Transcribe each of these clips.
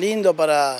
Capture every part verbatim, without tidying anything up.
lindo para,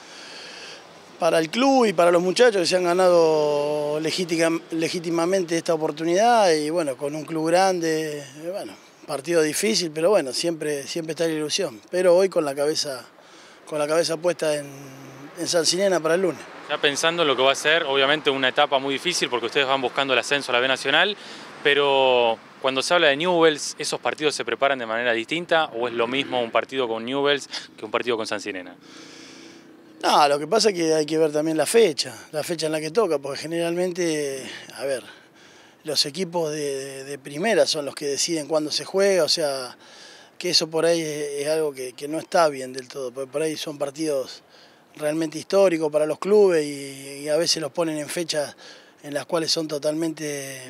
para el club y para los muchachos que se han ganado legítima, legítimamente esta oportunidad y bueno, con un club grande, bueno, partido difícil, pero bueno, siempre, siempre está la ilusión. Pero hoy con la cabeza, con la cabeza puesta en, en Sancinena para el lunes. Ya pensando en lo que va a ser, obviamente una etapa muy difícil porque ustedes van buscando el ascenso a la B Nacional, pero cuando se habla de Newell's, ¿esos partidos se preparan de manera distinta o es lo mismo un partido con Newell's que un partido con Sancinena? No, lo que pasa es que hay que ver también la fecha, la fecha en la que toca, porque generalmente, a ver, los equipos de, de, de primera son los que deciden cuándo se juega, o sea, que eso por ahí es, es algo que, que no está bien del todo, porque por ahí son partidos realmente históricos para los clubes y, y a veces los ponen en fechas en las cuales son totalmente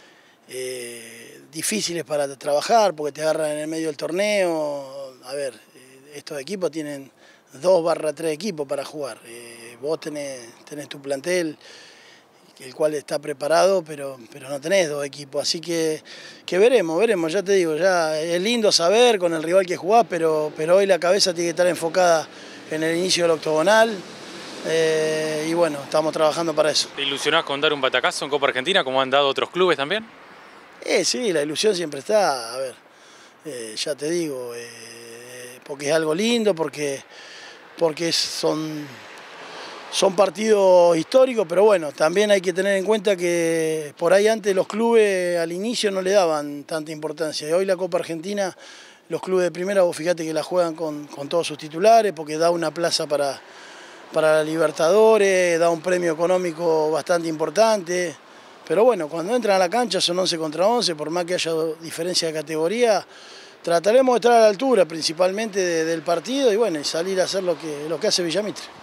eh, difíciles para trabajar, porque te agarran en el medio del torneo. A ver, estos equipos tienen dos barra tres equipos para jugar, eh, vos tenés, tenés tu plantel, el cual está preparado, pero, pero no tenés dos equipos, así que, que veremos, veremos, ya te digo, ya es lindo saber con el rival que jugás, pero, pero hoy la cabeza tiene que estar enfocada en el inicio del octogonal, eh, y bueno, estamos trabajando para eso. ¿Te ilusionás con dar un batacazo en Copa Argentina como han dado otros clubes también? Eh, sí, la ilusión siempre está, a ver, eh, ya te digo, eh, porque es algo lindo, porque, porque son... Son partidos históricos, pero bueno, también hay que tener en cuenta que por ahí antes los clubes al inicio no le daban tanta importancia. Y hoy la Copa Argentina, los clubes de primera, vos fíjate que la juegan con, con todos sus titulares, porque da una plaza para, para la Libertadores, da un premio económico bastante importante. Pero bueno, cuando entran a la cancha son once contra once, por más que haya diferencia de categoría, trataremos de estar a la altura principalmente de, del partido y bueno, y salir a hacer lo que, lo que hace Villa Mitre.